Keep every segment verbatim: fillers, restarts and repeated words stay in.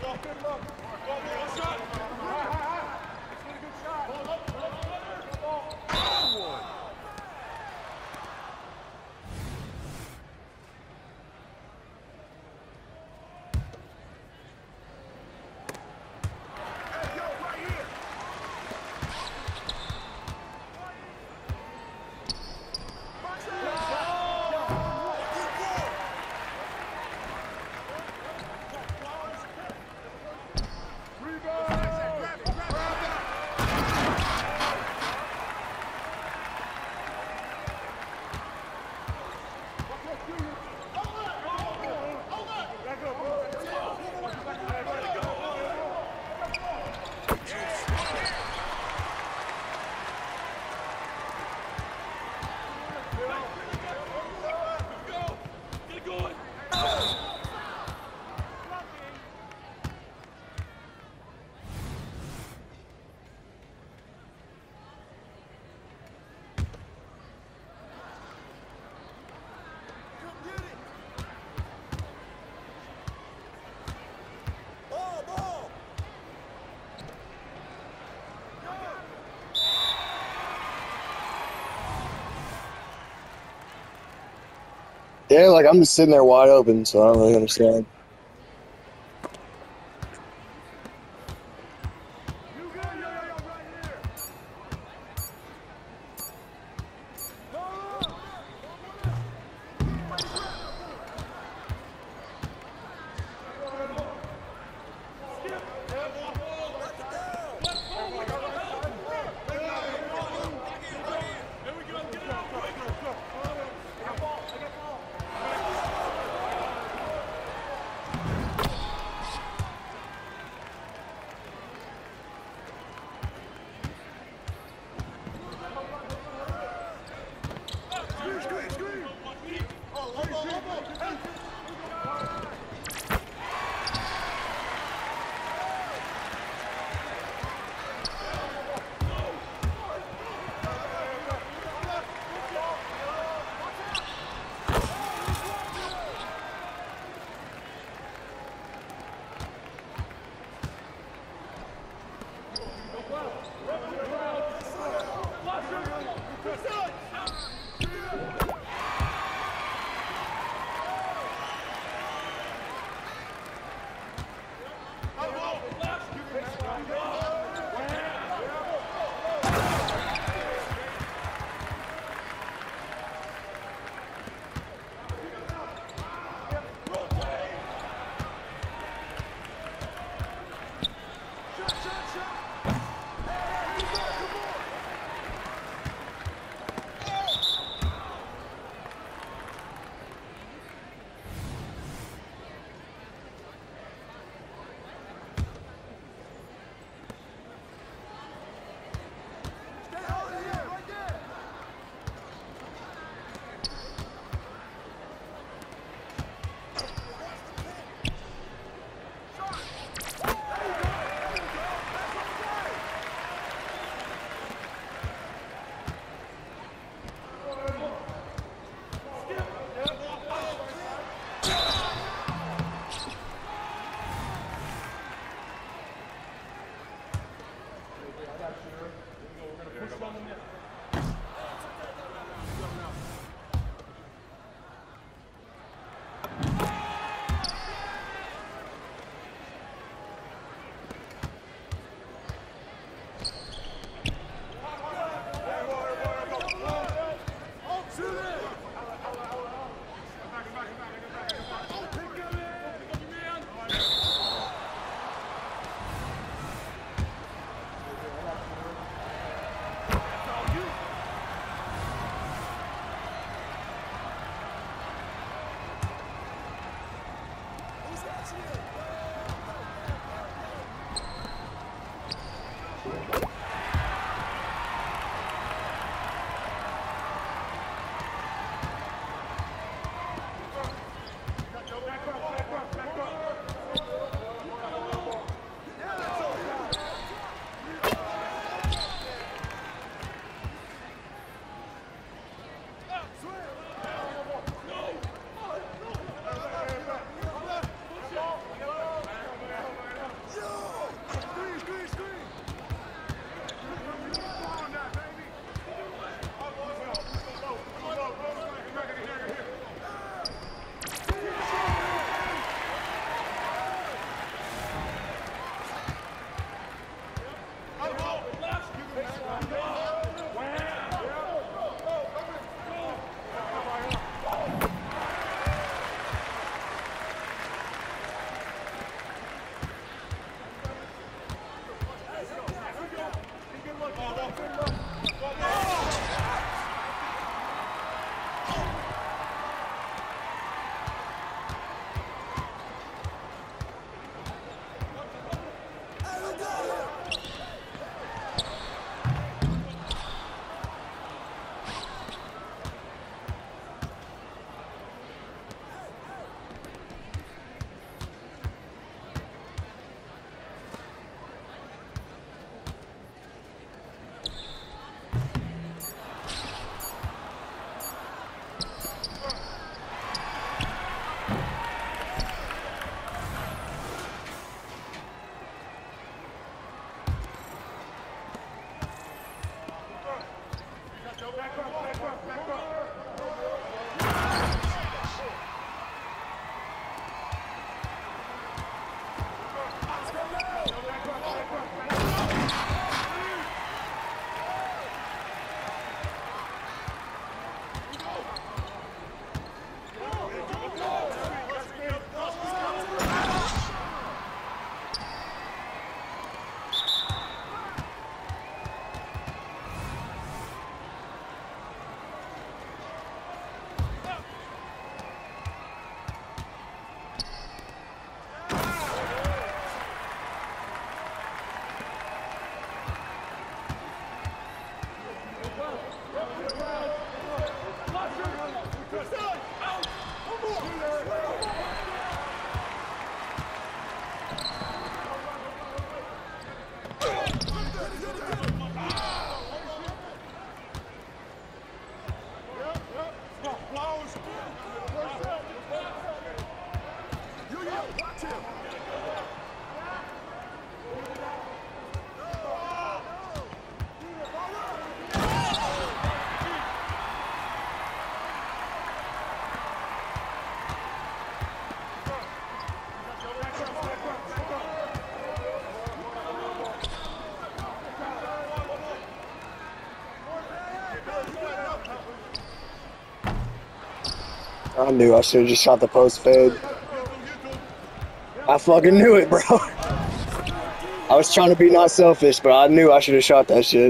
Yeah, like I'm just sitting there wide open, so I don't really understand. I knew I should have just shot the post fade. I fucking knew it, bro. I was trying to be not selfish, but I knew I should have shot that shit.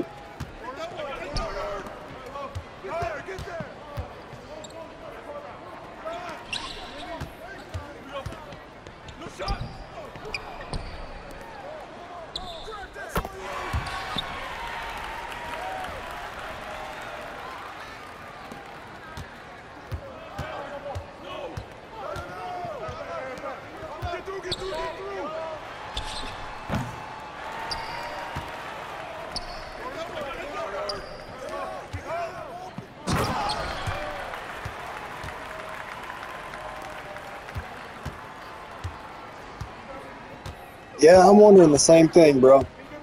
Yeah, I'm wondering the same thing, bro.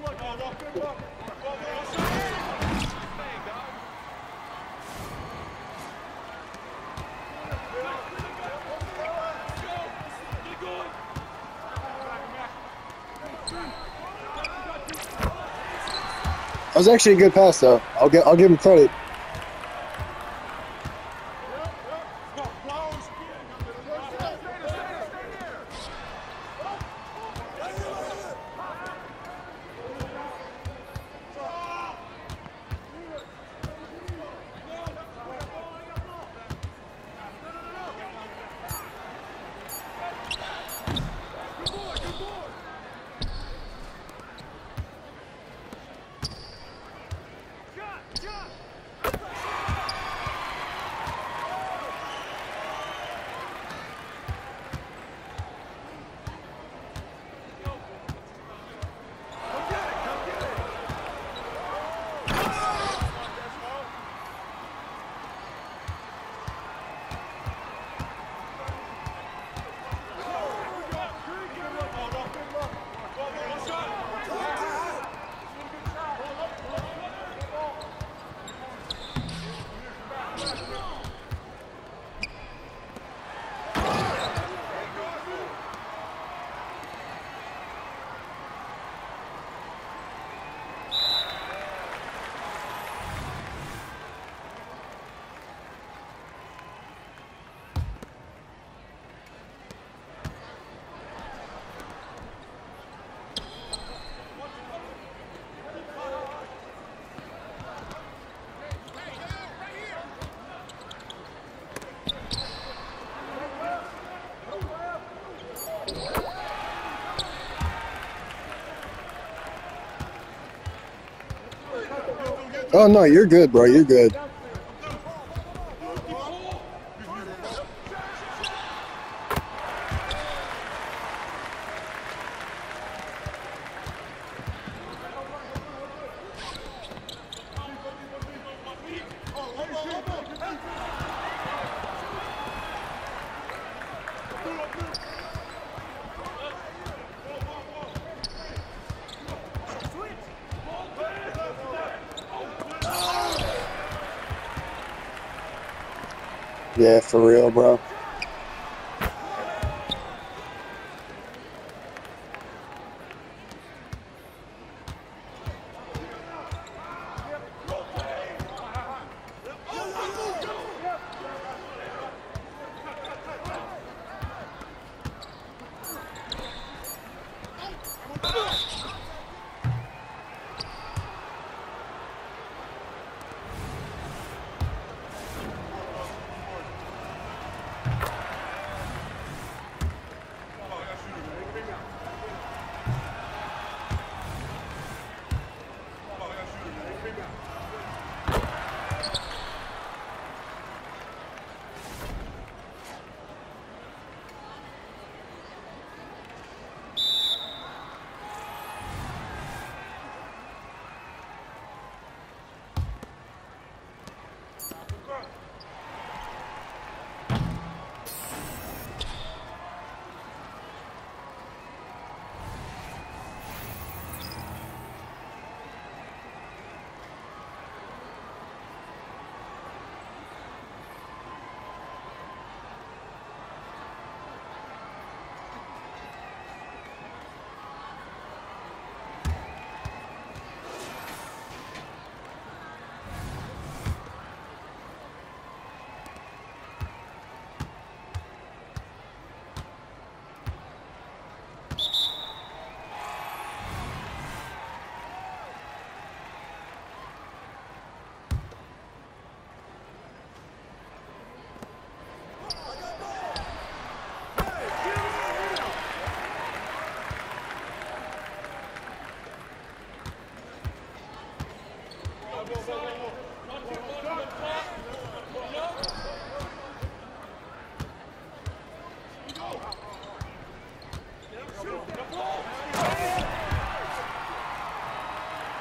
That was actually a good pass, though. I'll get, I'll give him credit. Oh, no, you're good, bro. You're good. Yeah, for real, bro.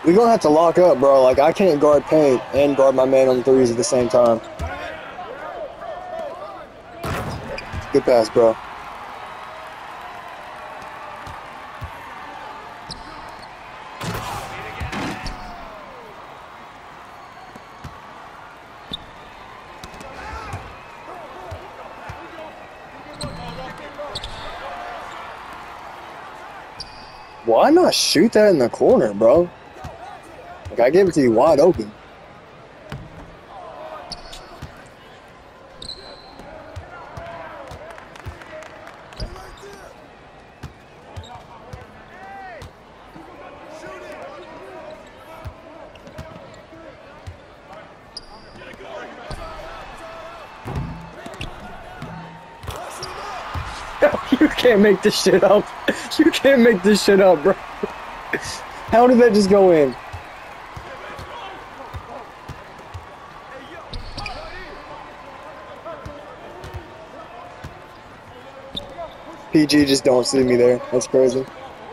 We're gonna have to lock up, bro. Like, I can't guard paint and guard my man on threes at the same time. Good pass, bro. Why not shoot that in the corner, bro? Like, I gave it to you wide open. You can't make this shit up. You can't make this shit up, bro. How did that just go in? P G just don't see me there. That's crazy.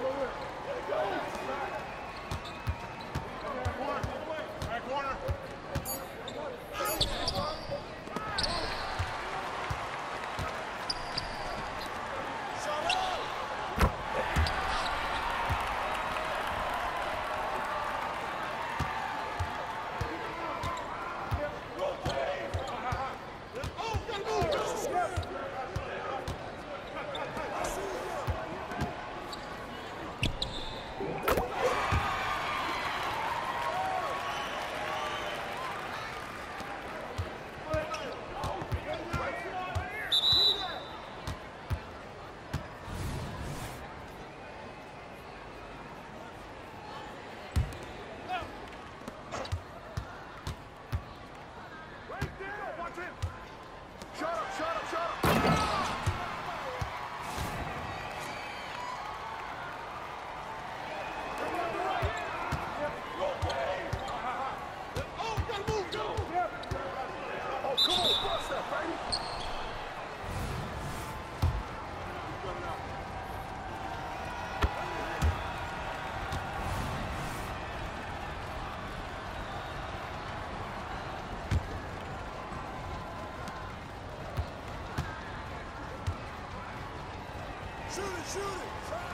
Shoot it, shoot it!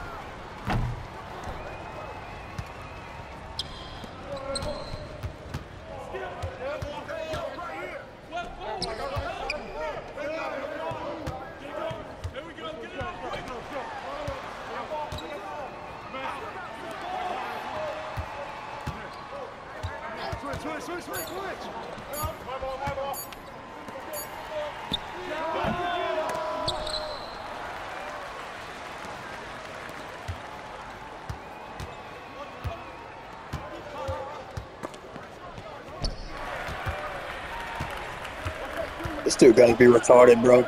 Switch, switch, switch, switch! My ball, my ball! This dude gotta be retarded, bro.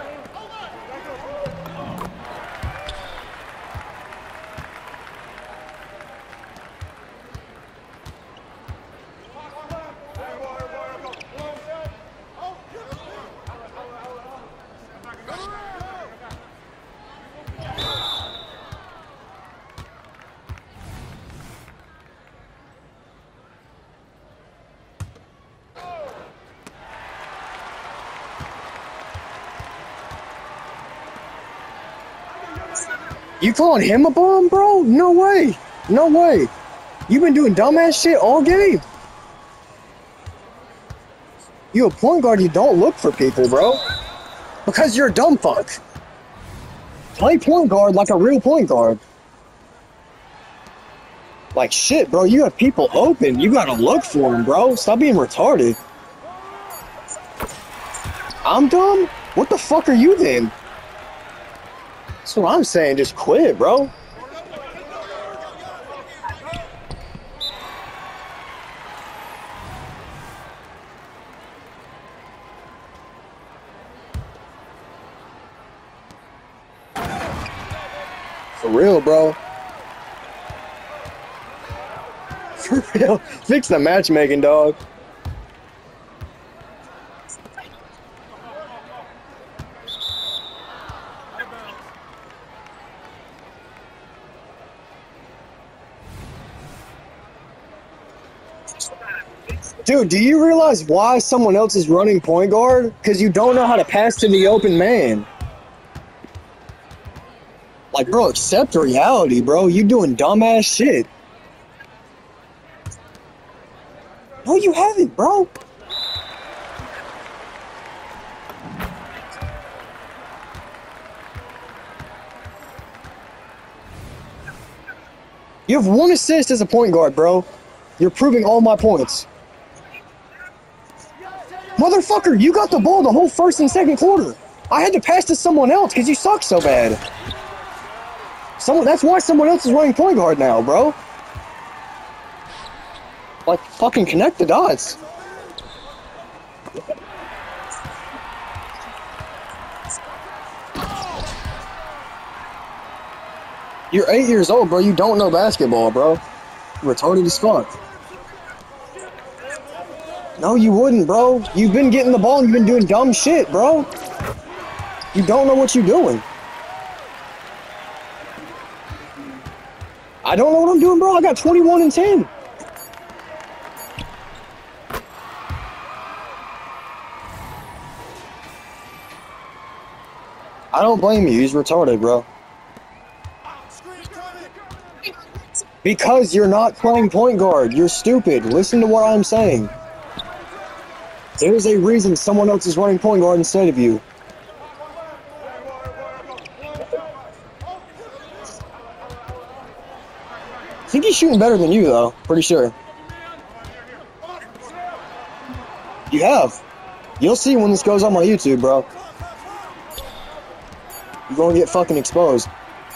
You calling him a bum, bro? No way. No way. You been doing dumbass shit all game. You a point guard, you don't look for people, bro. Because you're a dumb fuck. Play point guard like a real point guard. Like shit, bro. You have people open. You gotta look for them, bro. Stop being retarded. I'm dumb? What the fuck are you then? That's what I'm saying. Just quit, bro. For real, bro. For real. Fix the matchmaking, dog. Dude, do you realize why someone else is running point guard? Because you don't know how to pass to the open man. Like, bro, accept reality, bro. You doing dumbass shit. No, you haven't, bro. You have one assist as a point guard, bro. You're proving all my points. Motherfucker, you got the ball the whole first and second quarter. I had to pass to someone else because you suck so bad. Someone, that's why someone else is running point guard now, bro. Like, fucking connect the dots. You're eight years old, bro. You don't know basketball, bro. You're retarded as fuck. No, you wouldn't, bro. You've been getting the ball and you've been doing dumb shit, bro. You don't know what you're doing. I don't know what I'm doing, bro. I got twenty-one and ten. I don't blame you. He's retarded, bro. Because you're not playing point guard. You're stupid. Listen to what I'm saying. There's a reason someone else is running point guard instead of you. I think he's shooting better than you, though. Pretty sure. You have. You'll see when this goes on my YouTube, bro. You're gonna get fucking exposed.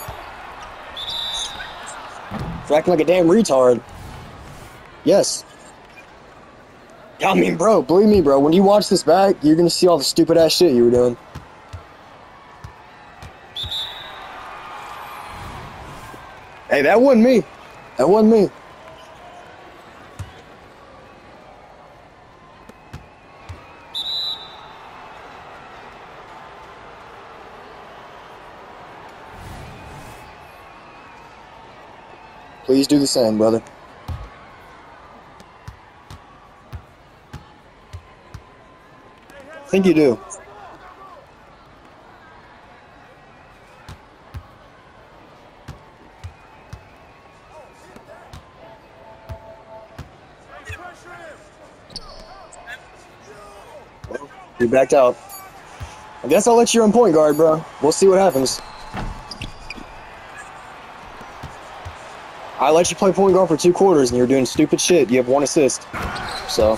You're acting like a damn retard. Yes. I mean, bro, believe me, bro. When you watch this back, you're gonna see all the stupid ass shit you were doing. Hey, that wasn't me. That wasn't me. Please do the same, brother. I think you do. Well, you backed out. I guess I'll let you run point guard, bro. We'll see what happens. I let you play point guard for two quarters and you're doing stupid shit. You have one assist. So.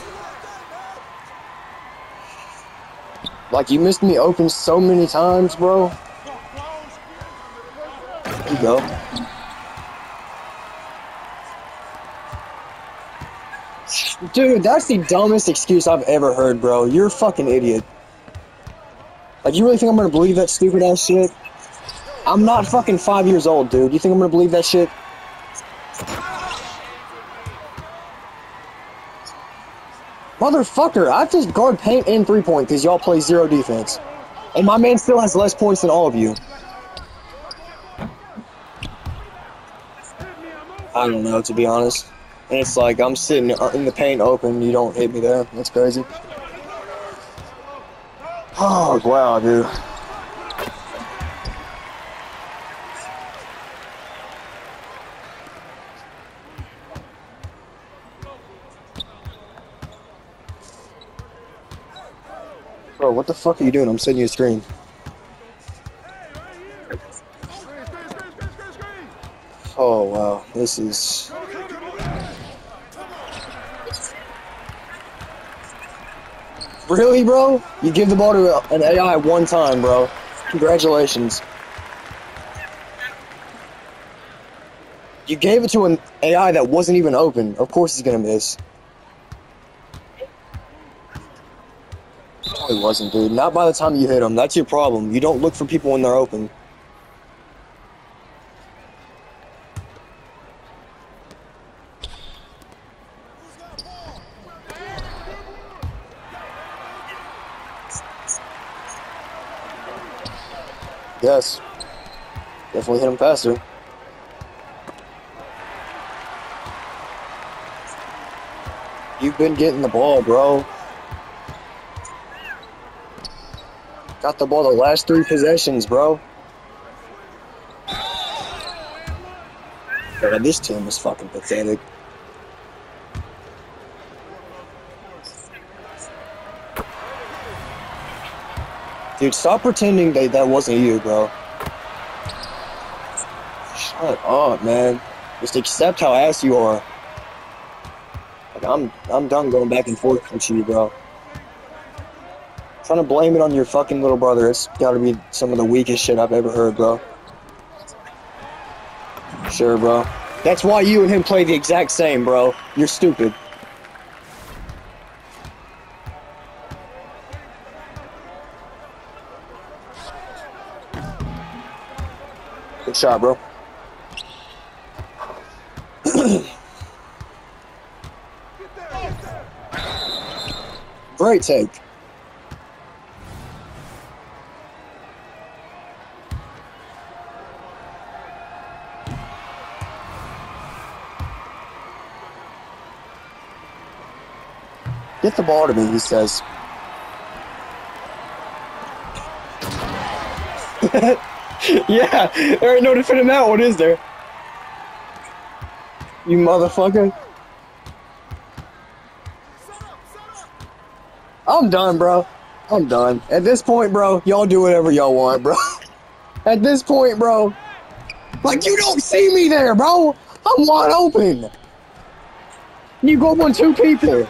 Like, you missed me open so many times, bro. There you go. Dude, that's the dumbest excuse I've ever heard, bro. You're a fucking idiot. Like, you really think I'm gonna believe that stupid ass shit? I'm not fucking five years old, dude. You think I'm gonna believe that shit? Motherfucker, I have to guard paint and three-point because y'all play zero defense. And my man still has less points than all of you. I don't know, to be honest. And it's like, I'm sitting in the paint open, you don't hit me there. That's crazy. Oh, wow, dude. Bro, what the fuck are you doing? I'm sending you a screen. Oh, wow. This is... Really, bro? You give the ball to an A I one time, bro. Congratulations. You gave it to an A I that wasn't even open. Of course he's gonna miss. No, he wasn't, dude. Not by the time you hit him. That's your problem. You don't look for people when they're open. Yes. Definitely hit him faster. You've been getting the ball, bro. Got the ball the last three possessions, bro. God, this team is fucking pathetic. Dude, stop pretending that that wasn't you, bro. Shut up, man. Just accept how ass you are. Like, I'm, I'm done going back and forth with you, bro. Trying to blame it on your fucking little brother. It's gotta be some of the weakest shit I've ever heard, bro. Sure, bro. That's why you and him play the exact same, bro. You're stupid. Good shot, bro. Great take. Get the ball to me, he says. Yeah, there ain't no defending that one, is there? You motherfucker. I'm done, bro. I'm done. At this point, bro, y'all do whatever y'all want, bro. At this point, bro, like, you don't see me there, bro. I'm wide open. You go up on two people.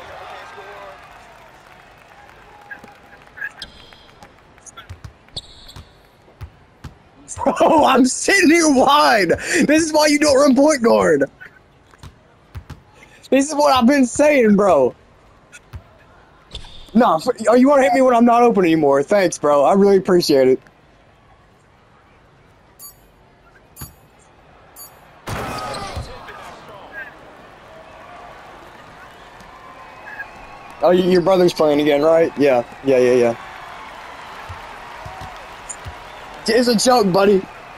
Bro, I'm sitting here wide. This is why you don't run point guard. This is what I've been saying, bro. Nah, oh, you want to hit me when I'm not open anymore? Thanks, bro. I really appreciate it. Oh, your brother's playing again, right? Yeah, yeah, yeah, yeah. It's a joke, buddy.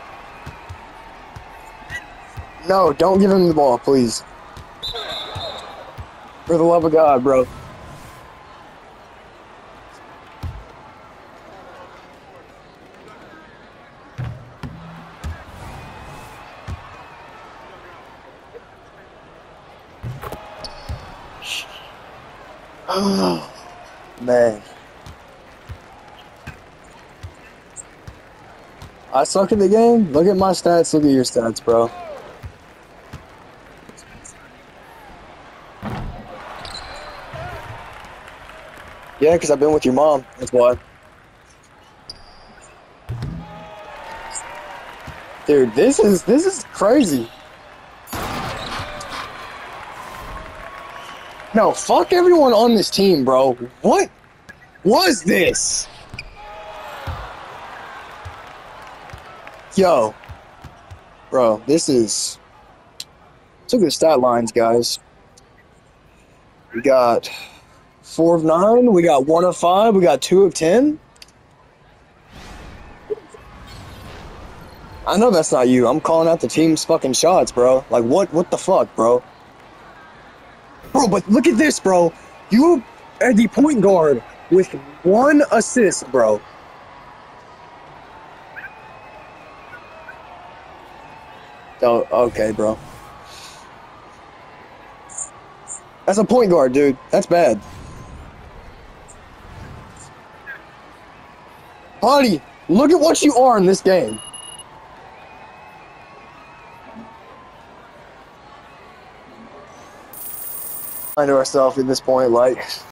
No, don't give him the ball, please. For the love of God, bro. Oh, man. I suck at the game? Look at my stats, look at your stats, bro. Yeah, because I've been with your mom, that's why. Dude, this is, this is crazy. No, fuck everyone on this team, bro. What was this? Yo. Bro, this is... Let's look at the stat lines, guys. We got four of nine. We got one of five. We got two of ten. I know that's not you. I'm calling out the team's fucking shots, bro. Like, what, what the fuck, bro? Bro, but look at this, bro. You are the point guard with one assist, bro. Oh, okay, bro. That's a point guard, dude. That's bad. Buddy, look at what you are in this game. Find ourselves at this point, like...